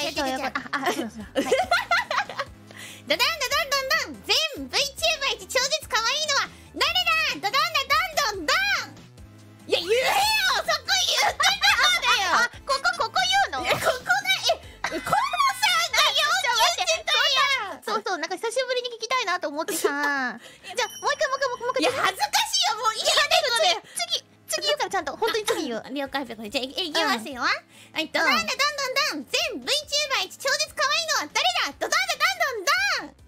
はい、そういうこと。そうそう。はい。 ドドンドドンドンドン、全 VTuber 一超絶可愛いのは誰だ。ドドンドドンドンドン。いや、言えよ、そこ言ってたよ。 ここ言うの？ ここだ。コロさんがよ言ってたやん。 そうそう、なんか久しぶりに聞きたいなと思ってさ。じゃあもう一回。 いや、恥ずかしいよ、もういいね、これ。 次言うからちゃんと本当に次言う。 了解ペコ。じゃあいきますよ。はい、ドドンドドンドンドン、全 VTuber 一超絶可愛いのは誰だ。ドドンドドンドンドン。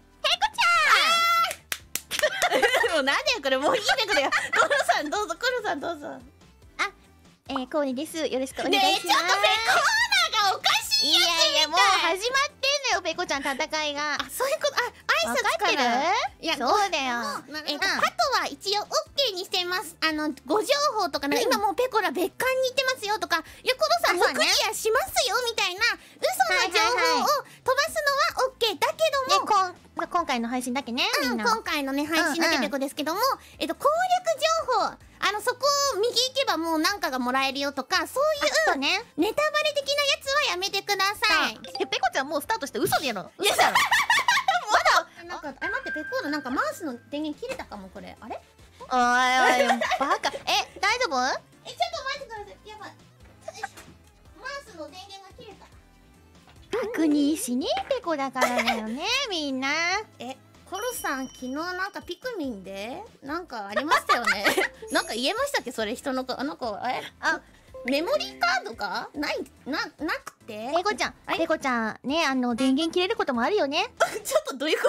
もうなんだよこれ、もういいねこれ。コロさんどうぞ、コロさんどうぞ。 コーネです。よろしくお願いねえ、 します。 ちょっとペコーナがおかしいやつみたい。 いや、もう始まってんのよ、ペコちゃん戦いが。 あ、そういうこと。挨拶から。 分かってる？ いや、 そうだよ。 ハトは一応 OK にしてます。ご情報とかね、今もうペコラ別館に行ってますよとか、いや、コロさんもうクリアしますよみたいな嘘の情報を飛ばすのは OK だけども、 今回の配信だけね、みんな。 今回のね、配信だけペコですけども、攻略情報、そこを右行けばもうなんかがもらえるよとか、そういうね。 ネタバレ的なやつはやめてください。 ペコちゃんもうスタートして嘘でやろう。嘘だろ。 なんか、待って、ペコーナなんかマウスの電源切れたかも、これ。あれ？ おい、バカ。大丈夫？ ちょっと待ってください。やばい。マウスの電源が切れた。 確認しねえペコだからだよね、みんな。 コロさん、昨日なんかピクミンでなんかありましたよね。なんか言えましたっけ、それ。人の子、メモリーカードかなくて。 ペコちゃん、ね、電源切れることもあるよね。 ちょっとどういうこと？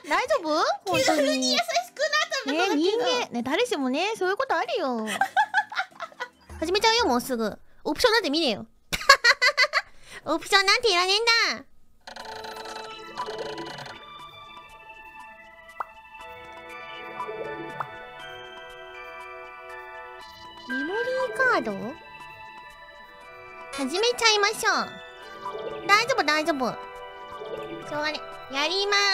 大丈夫？本当に。 急に優しくなったんだけど。 人間、ね、誰しもね、そういうことあるよ。始めちゃうよ、もうすぐ。オプションなんて見ねえよ。オプションなんていらねえんだ。メモリーカード始めちゃいましょう。大丈夫、大丈夫。しょうがね。やりま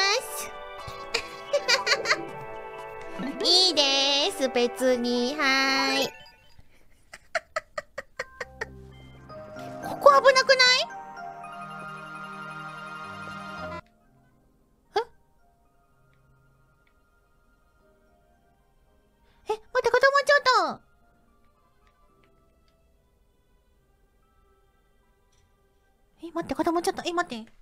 ーす。いいでーす、別に。はーい。ここ危なくない？待って、固まっちゃった。待って、固まっちゃった。待って。